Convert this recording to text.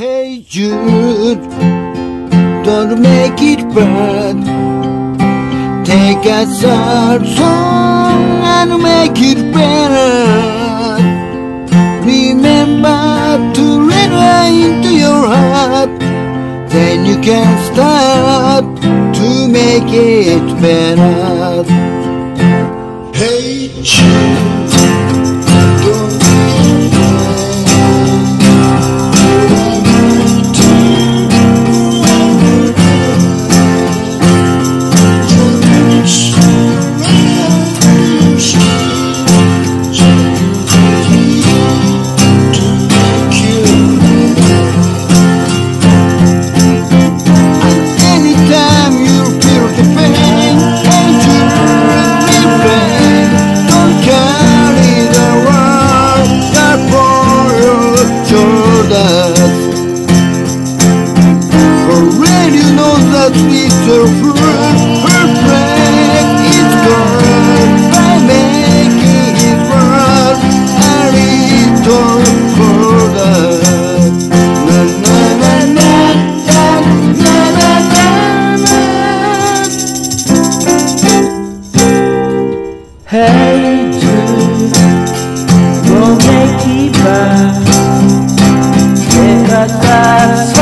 Hey Jude, don't make it bad. Take a sad song and make it better. Remember to let her into your heart. Then you can start to make it better. Hey Jude, don't make it sweet or fruit, her breath is gone by making his world a little colder. Na na na na na na na na. Hey Jude, don't make it bad. Take a